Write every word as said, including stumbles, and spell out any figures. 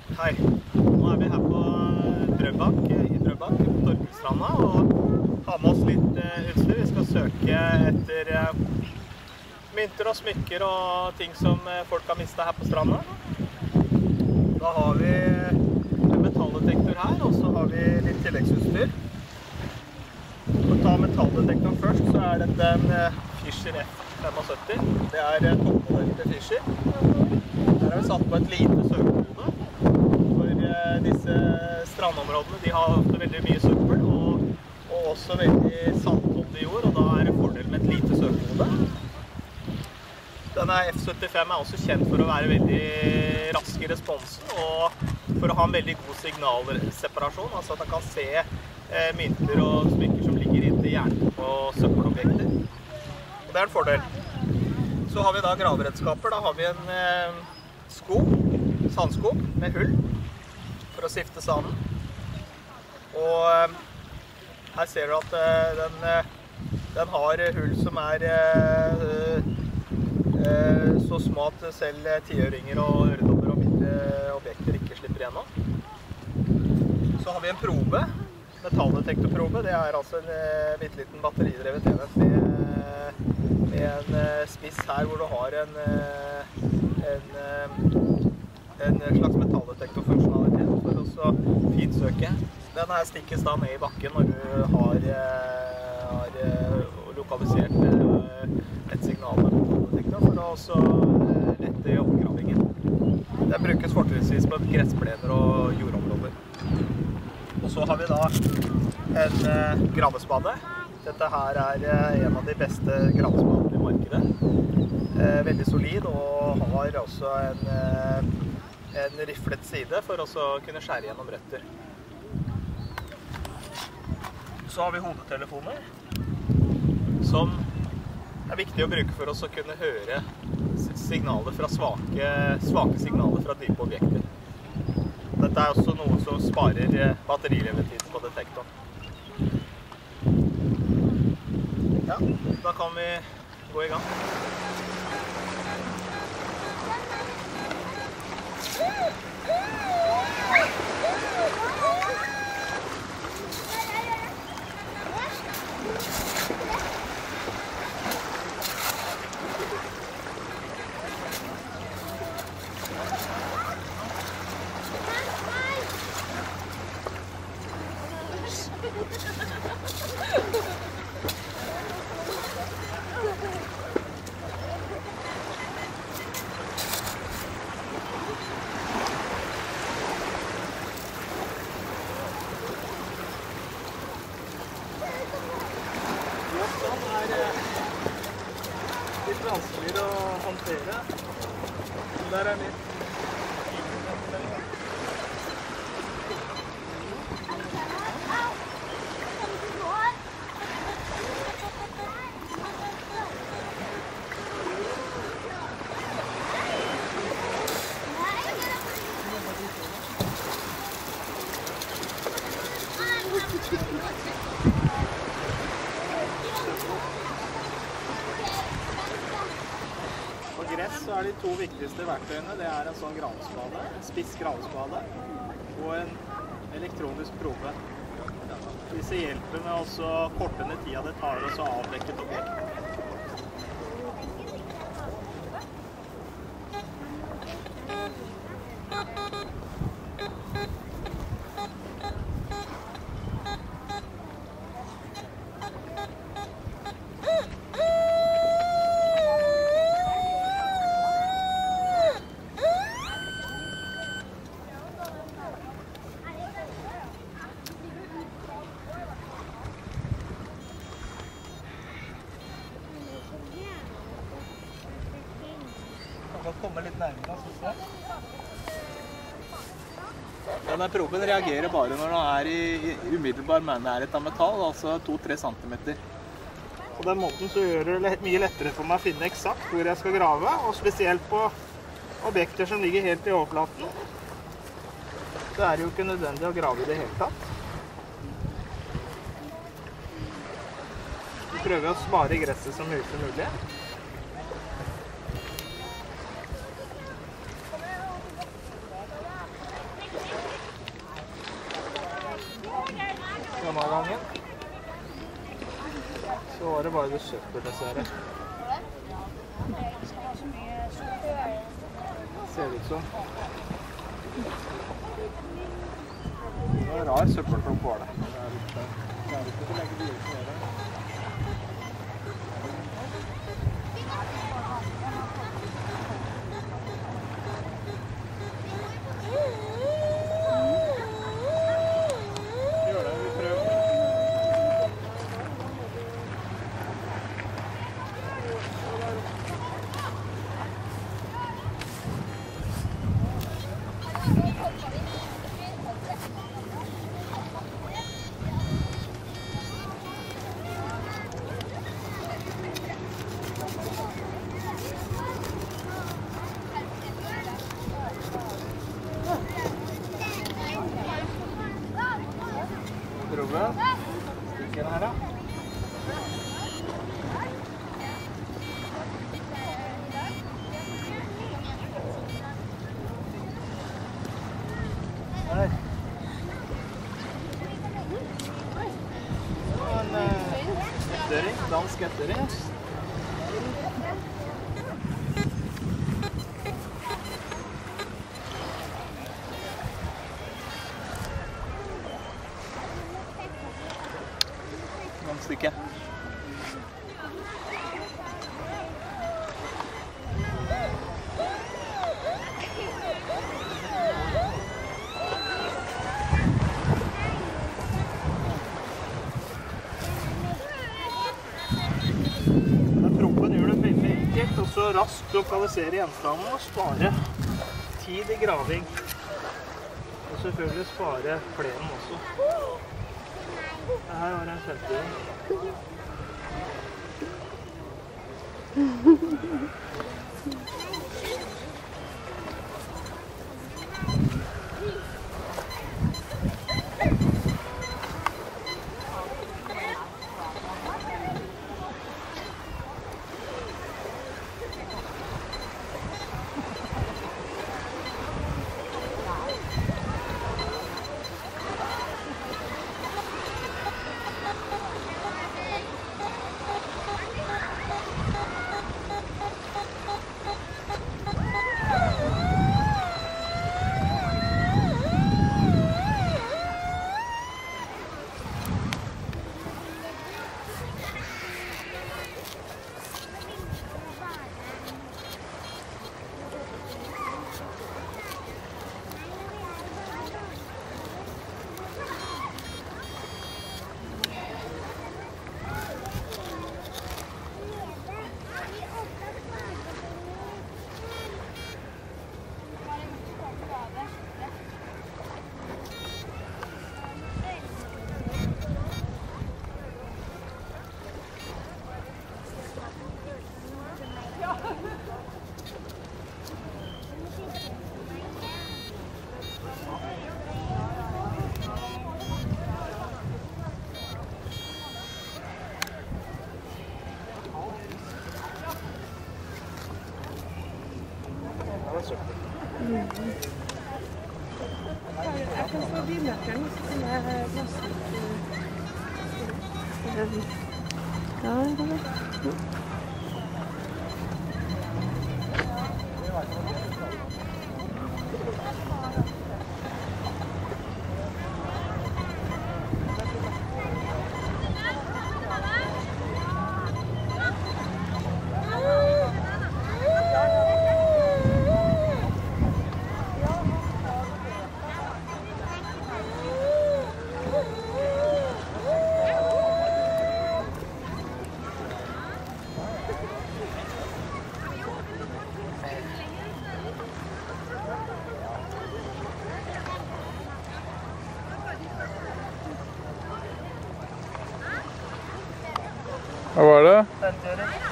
Hei, nå er vi her på Drøbak, i Drøbak, på Torkelstranda, og har med oss litt utstyr. Vi skal søke etter mynter og smykker og ting som folk har mistet her på stranda. Da har vi en metalldetektor her, og så har vi litt tilleggsutstyr. For å ta metalldetektoren først, så er dette en Fischer F syttifem. Det er toppmodellen til Fischer. Her har vi satt på et lite søkekode. Disse strandområdene, de har ofte veldig mye søppel og, og også veldig sandholdig jord, og da er det fordel med et lite søkekode. Denne F syttifem er også kjent for å være veldig rask i responsen og for å ha en veldig god signalseparasjon, altså at man kan se eh, mynter og smykker som ligger inntil hjernen på søppelobjekter. Og det er en fordel. Så har vi da graveredskaper. Da har vi en eh, skog, sandskog med hull for å sifte sanden. Og eh, her ser du at eh, den, eh, den har hull som er eh, eh, så små at selv tiøringer og øredobber og mindre objekter ikke slipper igjennom. Så har vi en probe, metalldetektorprobe. Det er altså en eh, bitte liten batteridrevet enhet med, med en eh, spiss her hvor du har en, eh, en eh, en slags metalldetektorfunksjonalitet for å finsøke. Den her stikkes da ned i bakken når du har, har lokalisert et signal med metalldetektor for å også lette oppgravingen. Den brukes fortrinnsvis på gressplener og jordområder. Og så har vi da en gravespade. Dette her er en av de beste gravespadene i markedet. Veldig solid og har også en en riflet side for å kunne skjære gjennom røtter. Så har vi hodetelefoner, som er viktig å bruke for oss å kunne høre signaler fra svake, svake signaler fra dype objekter. Dette er også noe som sparer batterilevetiden på detektoren. Ja, da kan vi gå i gang. Litt vanskeligere å håndtere. Der er litt gress, så er de to viktigste verktøyene. Det er en sånn gravespade, en spiss gravespade og en elektronisk probe. Disse hjelper med å korte ned tida det tar å avdekke et objekt. Komme litt nærmere, så. Denne proben reagerer bare når den er i umiddelbar nærhet av metall, altså to til tre centimeter. På den måten så gjør det mye lettere for meg å finne eksakt hvor jeg skal grave, og spesielt på objekter som ligger helt i overflaten. Så er det jo ikke nødvendig å grave i det hele tatt. Vi prøver å spare gresset så mye som mulig. denne gangen. Så var det bare det søppeldesseret. Ser det ut som. Det var en rar søppelklopp var det. Det er litt, det er litt for lenge dyrt å gjøre. Gjør det, vi prøver. Ruben, stikker den her da. Her. En ettøring, dansk ettøring. Stykke. Proppen gjør det veldig enkelt og så raskt lokalisere gjenstanden og spare tid i graving. Og selvfølgelig spare plenen også. Her var det en femtiåring. Mm. Jeg kan få bilnøkkelen til plastikk. Ja, det går bra. Hva var det? femtiåring.